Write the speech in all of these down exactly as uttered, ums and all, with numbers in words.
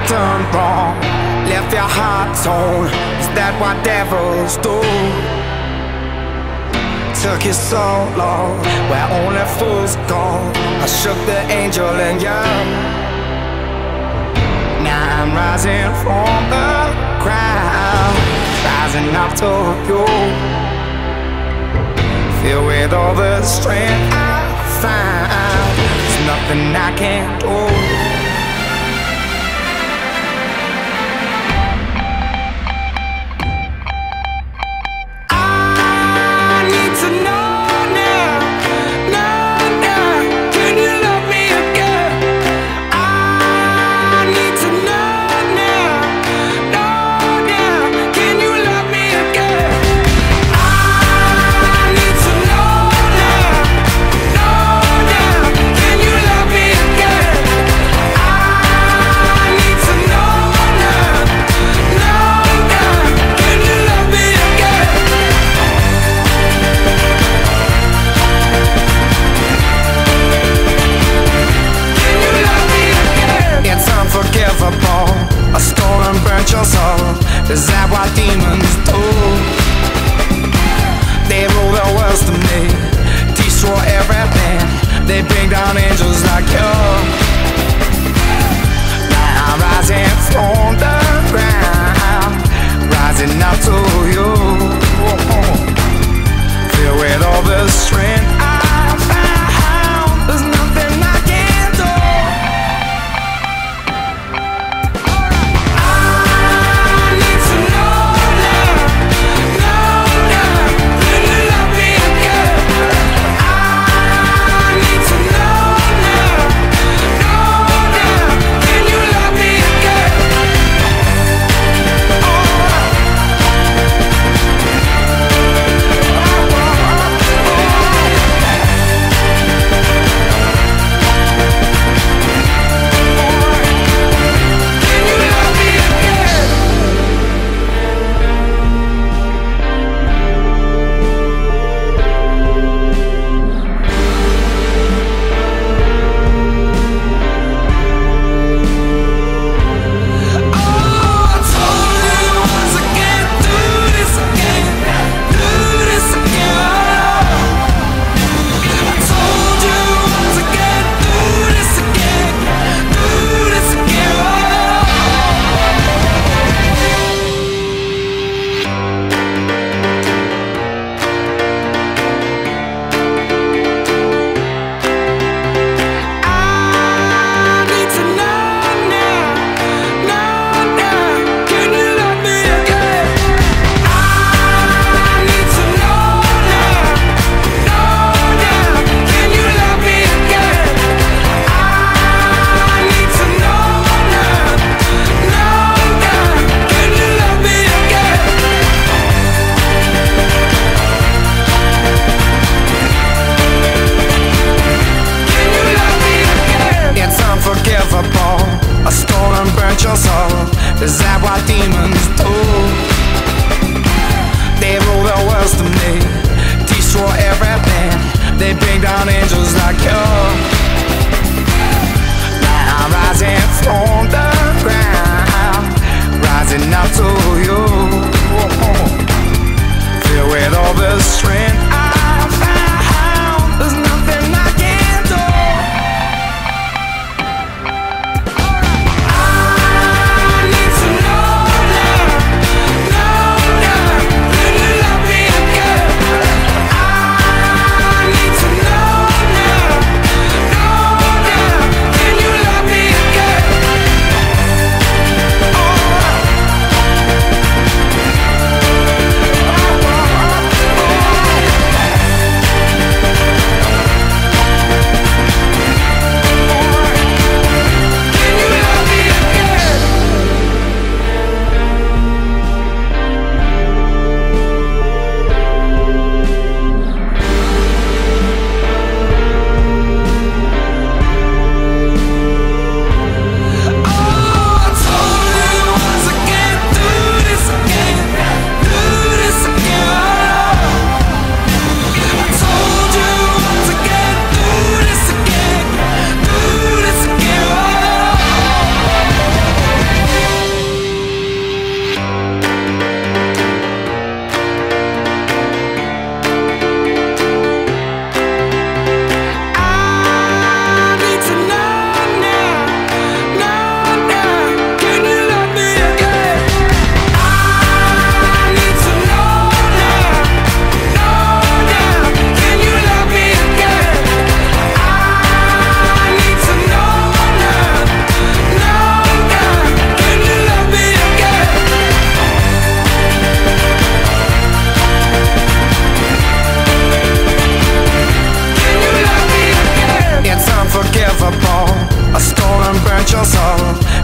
done wrong? Left your heart torn. Is that what devils do? Took you so long, where only fools go. I shook the angel in you. Now I'm rising from the ground, rising up to you. Filled with all the strength I found, there's nothing I can't do. A stone and burnt your soul. Is that what demons do? They rule the world to me, destroy everything. They bring down angels like you. Now I'm rising from the ground, rising up to you. Filled with all the strength I found, there's nothing I can't do.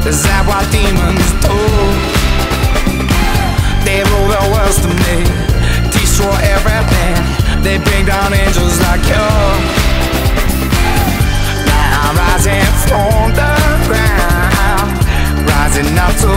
Is that what demons do? They rule the world to me, destroy everything. They bring down angels like you. Now I'm rising from the ground, rising up to